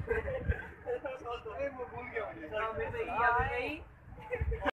अरे वो भूल गया मुझे। हाँ, मेरे से ये याद है नहीं।